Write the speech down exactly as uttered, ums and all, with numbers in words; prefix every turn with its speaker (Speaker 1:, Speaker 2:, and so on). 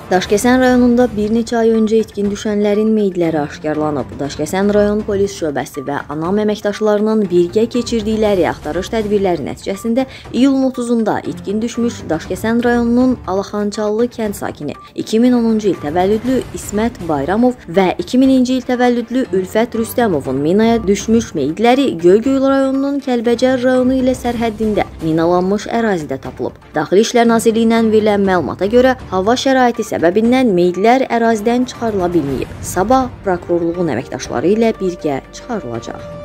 Speaker 1: Daşkəsən rayonunda bir neçə ay öncə itkin düşənlərin meyidləri aşkarlanıb. Daşkəsən rayon polis şöbəsi və ANAM əməkdaşlarının birgə keçirdikləri axtarış tədbirləri nəticəsində iyulun otuzunda itkin düşmüş Daşkəsən rayonunun Alaxançallı kənd sakini iki min onuncu il təvəllüdlü İsmət Bayramov və iki mininci il təvəllüdlü Ülfət Rüstəmovun minaya düşmüş meyidləri Göygöl rayonunun Kəlbəcər rayonu ilə sərhəddində minalanmış ərazidə tapılıb. Daxili İşlər Nazirliyindən verilən məlumata görə hava şəraiti səbəbindən meyidlər ərazidən çıxarıla bilməyib. Sabah prokurorluğun əməkdaşları ilə birgə çıxarılacaq.